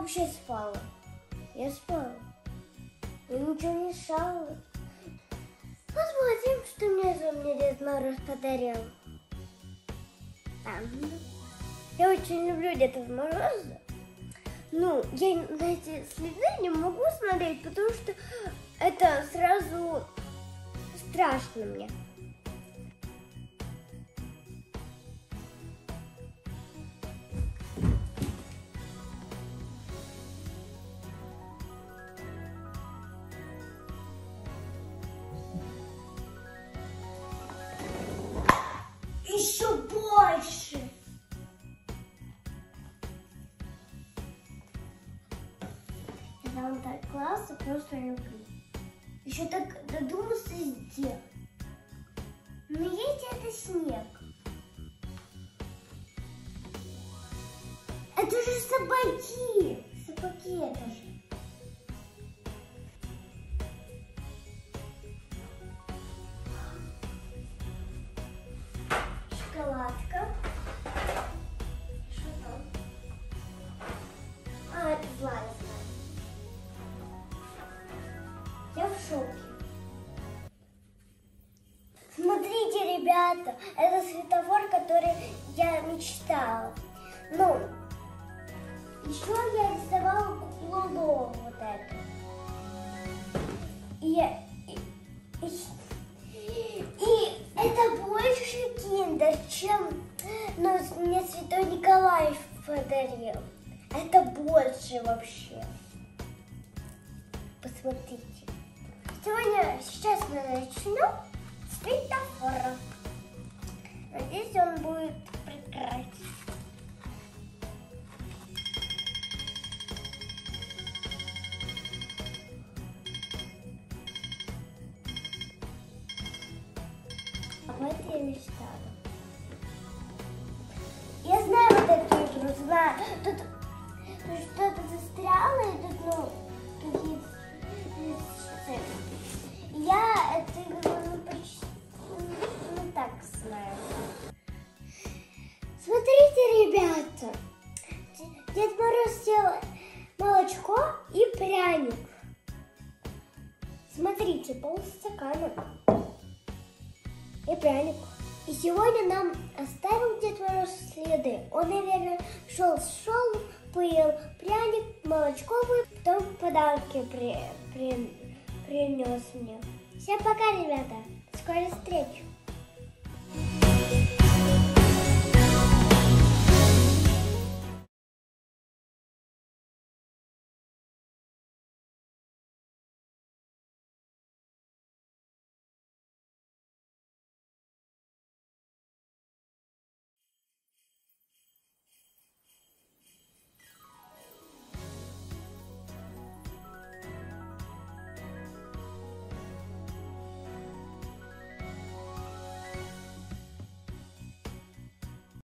вообще спала. Я спала. Я ничего не шала. Посмотрим, что мне Дед Мороз подарил. Я очень люблю Деда Мороза. Ну, я на эти следы не могу смотреть, потому что это сразу страшно мне. Еще больше. Я вам так классно, просто люблю. Еще так додумался сделать. Но есть это снег. Это же собаки. Собаки это же. Шоколадка. Что там? Это Влада. Я в шоке. Смотрите, ребята, это светофор, который я мечтала. Ну, еще я рисовала куклу вот эту. И это больше киндер, чем мне Святой Николай подарил. Это больше вообще. Посмотрите. Сейчас мы начнем с светофора. Надеюсь, он будет прекрасен. Вот я мечтала. Я знаю вот эту игру, знаю. Тут что-то застряло, и тут, какие-то... Я эту игру почти так знаю. Смотрите, ребята. Дед Мороз сделал молочко и пряник. Смотрите, полстакана. И пряник. И сегодня нам оставил Дед Мороз следы. Он, наверное, шел, поел пряник, молочко, потом подарки принес мне. Всем пока, ребята. Скоро встречу.